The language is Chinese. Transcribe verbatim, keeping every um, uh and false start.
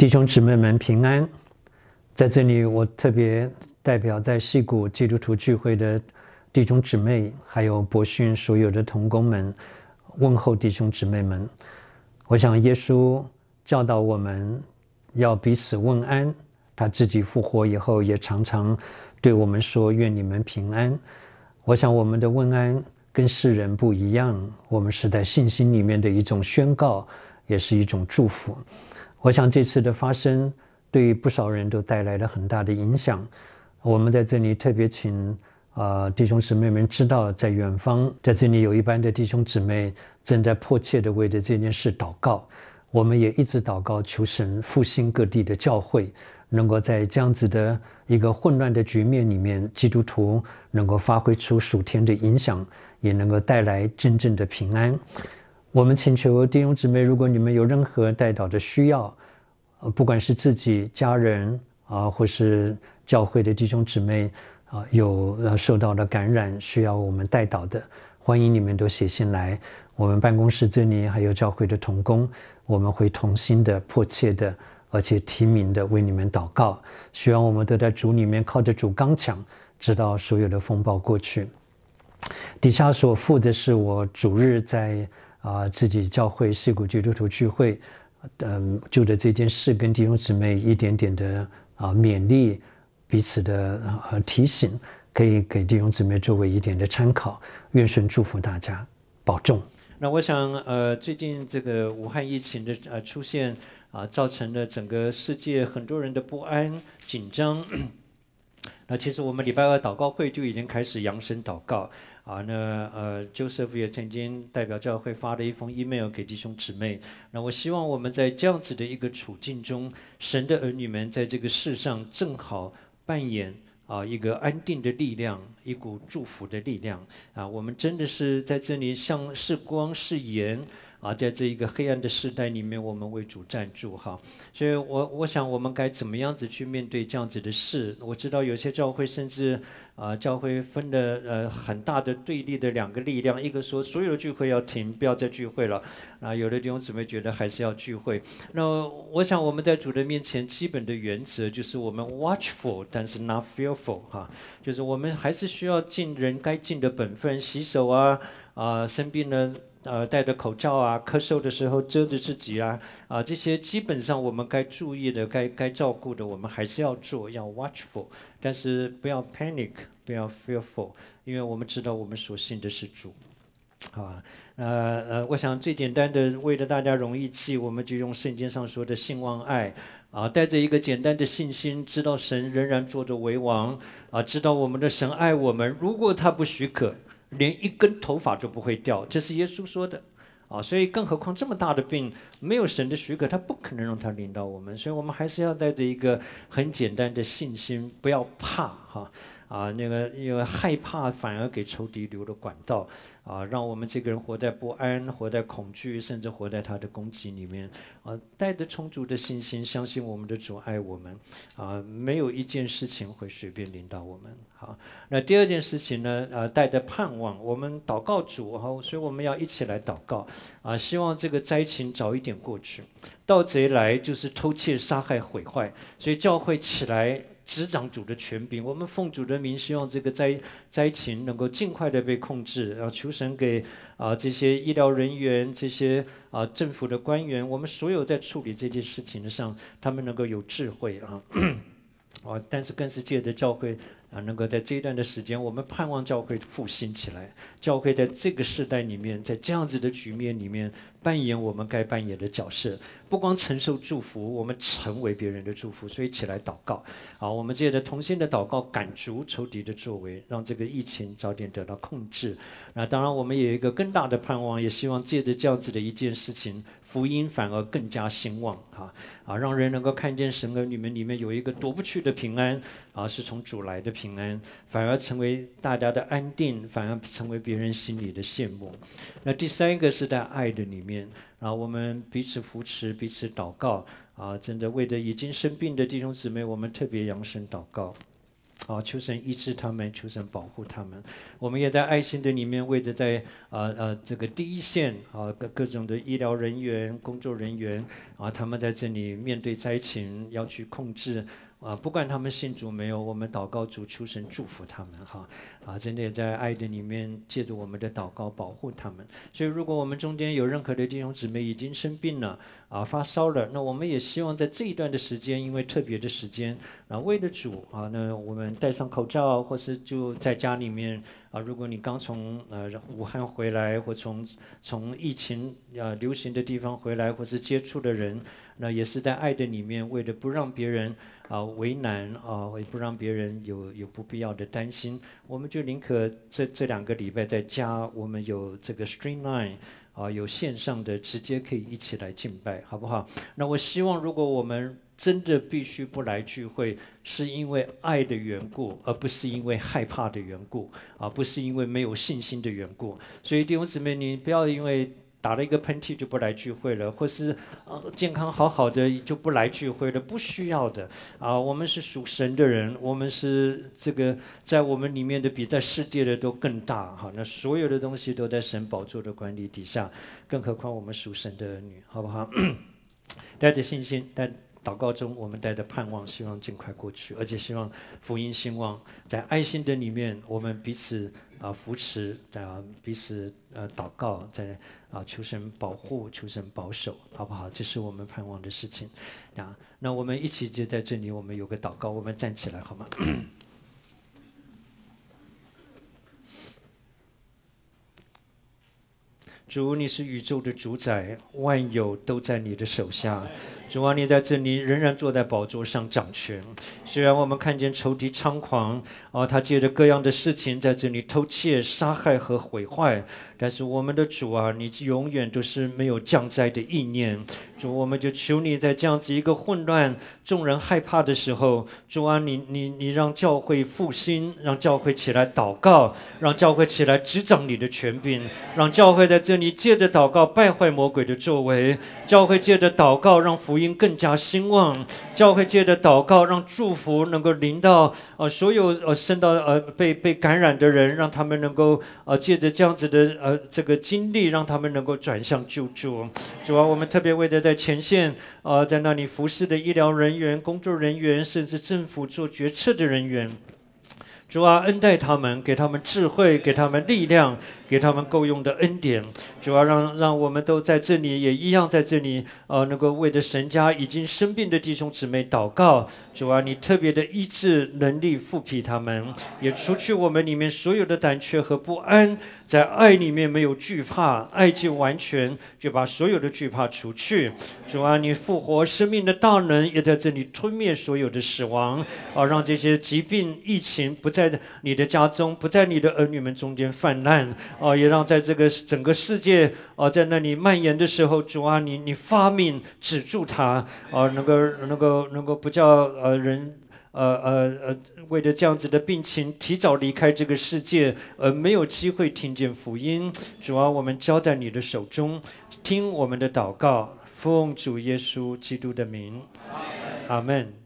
弟兄姊妹们平安，在这里我特别代表在矽谷基督徒聚会的弟兄姊妹，还有博讯所有的同工们，问候弟兄姊妹们。我想耶稣教导我们要彼此问安，他自己复活以后也常常对我们说愿你们平安。我想我们的问安跟世人不一样，我们是在信心里面的一种宣告，也是一种祝福。我想这次的发生对不少人都带来了很大的影响。我们在这里特别请呃弟兄姊妹们知道，在远方在这里有一班的弟兄姊妹正在迫切的为着这件事祷告。我们也一直祷告，求神复兴各地的教会，能够在这样子的一个混乱的局面里面，基督徒能够发挥出属天的影响，也能够带来真正的平安。我们请求弟兄姊妹，如果你们有任何代祷的需要，不管是自己家人啊，或是教会的弟兄姊妹啊，有受到了感染需要我们代祷的，欢迎你们都写信来。我们办公室这里还有教会的同工，我们会同心的、迫切的，而且提名的为你们祷告。希望我们都在主里面靠着主刚强，直到所有的风暴过去。底下所附的是我主日在啊、呃、自己教会矽谷基督徒聚会，嗯，就着这件事跟弟兄姊妹一点点的啊、呃、勉励，彼此的呃提醒，可以给弟兄姊妹作为一点的参考。愿神祝福大家，保重。那我想，呃，最近这个武汉疫情的呃出现啊、呃，造成了整个世界很多人的不安、紧张。那其实我们礼拜二祷告会就已经开始扬声祷告。啊，那呃 ，Joseph 也曾经代表教会发了一封 email 给弟兄姊妹。那我希望我们在这样子的一个处境中，神的儿女们在这个世上正好扮演啊一个安定的力量，一股祝福的力量。啊，我们真的是在这里像是光是盐。啊，在这一个黑暗的时代里面，我们为主站住哈，所以我我想我们该怎么样子去面对这样子的事？我知道有些教会甚至啊，教会分了呃很大的对立的两个力量，一个说所有的聚会要停，不要再聚会了，啊，有的弟兄姊妹觉得还是要聚会。那我想我们在主的面前，基本的原则就是我们 watchful， 但是 not fearful 哈，就是我们还是需要尽人该尽的本分，洗手啊，啊生病了。呃，戴着口罩啊，咳嗽的时候遮着自己啊，啊，这些基本上我们该注意的、该该照顾的，我们还是要做，要 watchful， 但是不要 panic， 不要 fearful， 因为我们知道我们所信的是主，啊，呃呃，我想最简单的，为了大家容易记，我们就用圣经上说的信望爱。啊，带着一个简单的信心，知道神仍然坐着为王，啊，知道我们的神爱我们，如果他不许可。连一根头发都不会掉，这是耶稣说的，啊，所以更何况这么大的病，没有神的许可，他不可能让他临到我们，所以我们还是要带着一个很简单的信心，不要怕哈，啊，那个因为害怕反而给仇敌留了管道，啊，让我们这个人活在不安、活在恐惧，甚至活在他的攻击里面，啊，带着充足的信心，相信我们的主爱我们，啊，没有一件事情会随便临到我们，好。那第二件事情呢？呃，带着盼望，我们祷告主哈，所以我们要一起来祷告啊，希望这个灾情早一点过去。盗贼来就是偷窃、杀害、毁坏，所以教会起来执掌主的权柄。我们奉主的名，希望这个灾灾情能够尽快的被控制。然后求神给啊这些医疗人员、这些啊政府的官员，我们所有在处理这件事情上，他们能够有智慧啊。啊，但是更是借着教会啊，能够在这一段的时间，我们盼望教会复兴起来。教会在这个时代里面，在这样子的局面里面，扮演我们该扮演的角色。不光承受祝福，我们成为别人的祝福。所以起来祷告，好，我们借着同心的祷告，赶逐仇敌的作为，让这个疫情早点得到控制。那当然，我们也有一个更大的盼望，也希望借着这样子的一件事情，福音反而更加兴旺啊啊，让人能够看见神儿女们里面有一个夺不去的平安啊，是从主来的平安，反而成为大家的安定，反而成为别人心里的羡慕。那第三个是在爱的里面啊，我们彼此扶持，彼此祷告啊，真的为着已经生病的弟兄姊妹，我们特别扬声祷告。 好，求神医治他们，求神保护他们。我们也在爱心的里面，为着在呃呃这个第一线啊各各种的医疗人员、工作人员啊，他们在这里面对灾情要去控制。啊，不管他们信主没有，我们祷告主，求神祝福他们哈。啊，真的也在爱的里面，借着我们的祷告保护他们。所以，如果我们中间有任何的弟兄姊妹已经生病了，啊，发烧了，那我们也希望在这一段的时间，因为特别的时间，啊，为了主啊，那我们戴上口罩，或是就在家里面啊。如果你刚从呃武汉回来，或从从疫情啊流行的地方回来，或是接触的人，那也是在爱的里面，为了不让别人啊为难啊，也不让别人有有不必要的担心，我们就宁可这这两个礼拜在家，我们有这个 Streamline。啊，有线上的直接可以一起来敬拜，好不好？那我希望，如果我们真的必须不来聚会，是因为爱的缘故，而不是因为害怕的缘故，啊，不是因为没有信心的缘故。所以弟兄姊妹，你不要因为打了一个喷嚏就不来聚会了，或是呃健康好好的就不来聚会了，不需要的啊。我们是属神的人，我们是这个在我们里面的比在世界的都更大哈。那所有的东西都在神宝座的管理底下，更何况我们属神的儿女，好不好？带着信心，带祷告中，我们带着盼望，希望尽快过去，而且希望福音兴旺，在爱心的里面，我们彼此啊扶持，啊彼此呃祷告，在啊求神保护，求神保守，好不好？这是我们盼望的事情啊。那我们一起就在这里，我们有个祷告，我们站起来好吗？主，你是宇宙的主宰，万有都在你的手下。主啊，你在这里仍然坐在宝座上掌权。虽然我们看见仇敌猖狂，啊，他借着各样的事情在这里偷窃、杀害和毁坏，但是我们的主啊，你永远都是没有降灾的意念。主，我们就求你在这样子一个混乱、众人害怕的时候，主啊，你你你让教会复兴，让教会起来祷告，让教会起来执掌你的权柄，让教会在这里借着祷告败坏魔鬼的作为，教会借着祷告让福音更加兴旺，教会借着祷告让祝福能够临到呃所有呃生到呃被被感染的人，让他们能够呃借着这样子的呃这个经历，让他们能够转向救助。主啊，我们特别为着在前线呃在那里服侍的医疗人员、工作人员，甚至政府做决策的人员。主啊，恩待他们，给他们智慧，给他们力量，给他们够用的恩典。主啊，让让我们都在这里，也一样在这里，呃，能够为着神家已经生病的弟兄姊妹祷告。主啊，你特别的医治能力复辟他们，也除去我们里面所有的胆怯和不安。在爱里面没有惧怕，爱就完全就把所有的惧怕除去。主啊，你复活生命的大能也在这里吞灭所有的死亡，啊，让这些疾病、疫情不在你的家中，不在你的儿女们中间泛滥，啊，也让在这个整个世界啊，在那里蔓延的时候，主啊，你你发命止住它，啊，能够能够能够不叫呃人。呃呃呃，为了这样子的病情提早离开这个世界，而没有机会听见福音。主啊，我们交在你的手中，听我们的祷告，奉主耶稣基督的名，阿门。